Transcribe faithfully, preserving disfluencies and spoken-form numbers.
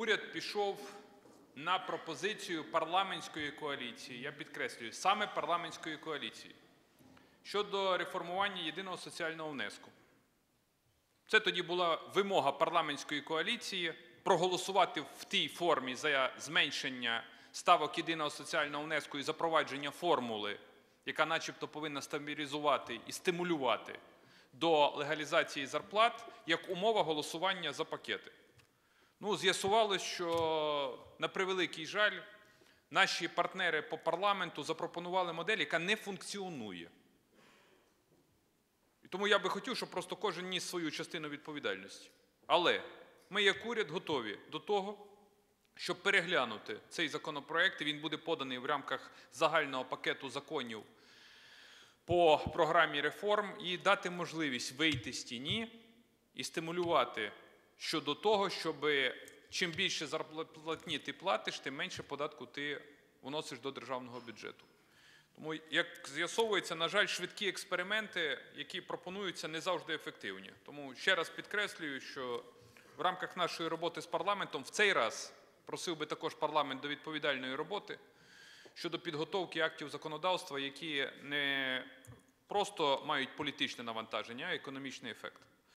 уряд пішов на пропозицію парламентської коаліції, я підкреслюю, саме парламентської коаліції, щодо реформування єдиного соціального внеску. Це тоді була вимога парламентської коаліції проголосувати в тій формі за зменшення ставок єдиного соціального внеску і запровадження формули, яка начебто повинна стабілізувати і стимулювати до легалізації зарплат, як умова голосування за пакети. Ну, з'ясувалось, що, на превеликий жаль, наші партнери по парламенту запропонували модель, яка не функціонує. І тому я би хотів, щоб просто кожен ніс свою частину відповідальності. Але ми, як уряд, готові до того, щоб переглянути цей законопроект, і він буде поданий в рамках загального пакету законів по програмі реформ, і дати можливість вийти з тіні і стимулювати щодо того, щоб чим більше зарплатні ти платиш, тим менше податку ти вносиш до державного бюджету. Тому, як з'ясовується, на жаль, швидкі експерименти, які пропонуються, не завжди ефективні. Тому ще раз підкреслюю, що в рамках нашої роботи з парламентом в цей раз просив би також парламент до відповідальної роботи щодо підготовки актів законодавства, які не просто мають політичне навантаження, а економічний ефект.